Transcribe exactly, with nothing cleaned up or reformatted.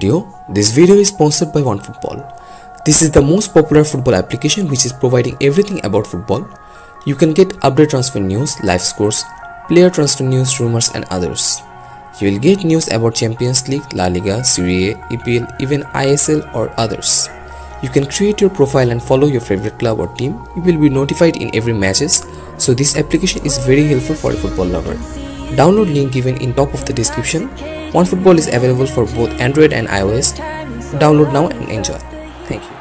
video. This video is sponsored by OneFootball. This is the most popular football application which is providing everything about football. You can get update transfer news, live scores, player transfer news, rumors and others. You will get news about Champions League, La Liga, Serie A, E P L, even I S L or others. You can create your profile and follow your favorite club or team. You will be notified in every matches. So this application is very helpful for a football lover. Download link given in top of the description. OneFootball is available for both Android and iOS. Download now and enjoy. Thank you.